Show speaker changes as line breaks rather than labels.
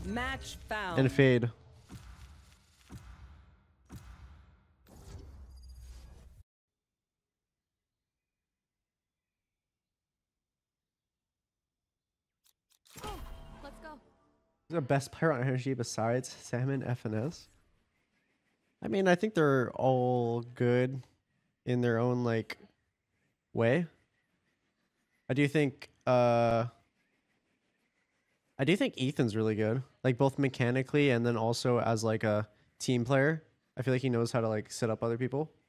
Match found.
And fade.
Let's go.
The best player on NRG besides Salmon FNS? I mean, I think they're all good in their own like way. I do think Ethan's really good. Like both mechanically and then also as like a team player. I feel like he knows how to like set up other people.